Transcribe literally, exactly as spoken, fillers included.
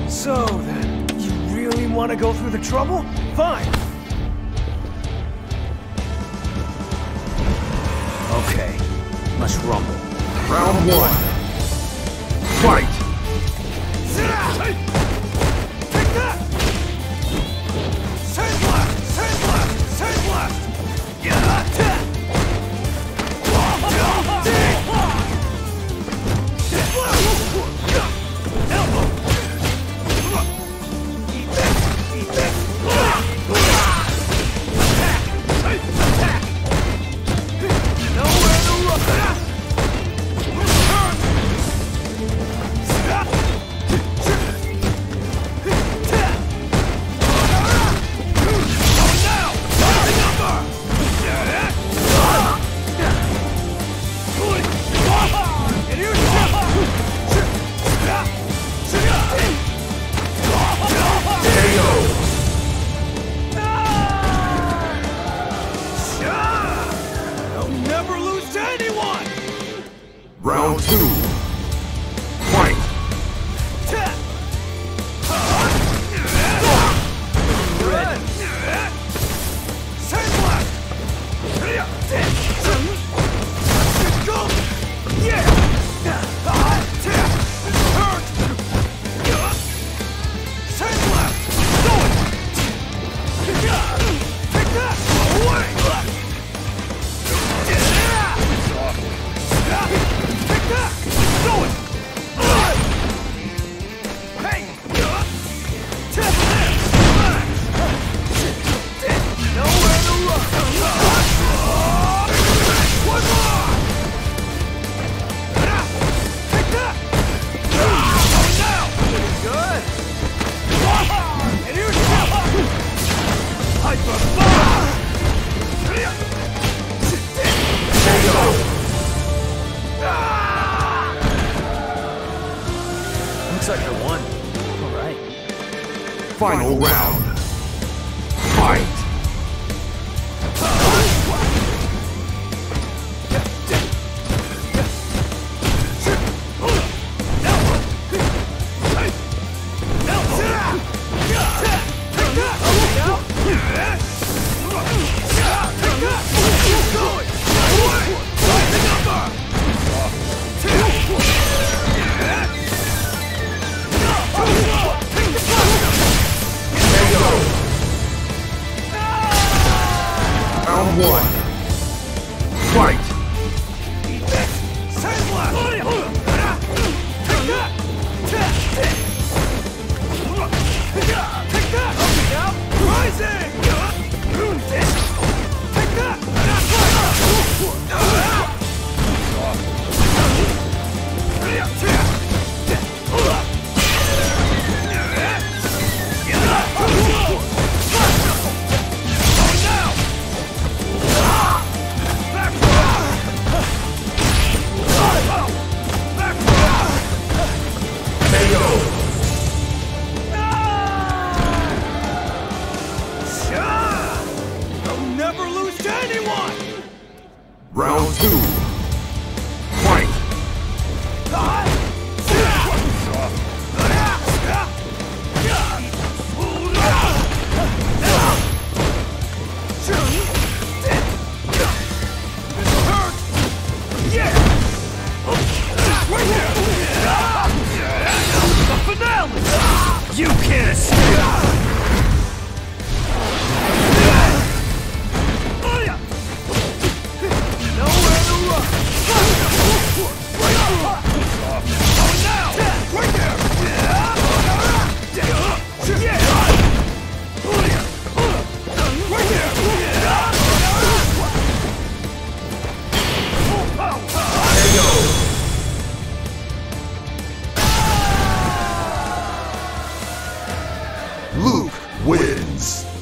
So then, you really want to go through the trouble? Fine. Okay, let's rumble. Round one. Fight! Take that! Sand blast! Sand blast! Sand blast! Round two. Fight! Looks like I won. All right. Final round. Fight! Round one. Fight! Round two. Fight! You can't escape! Luke wins.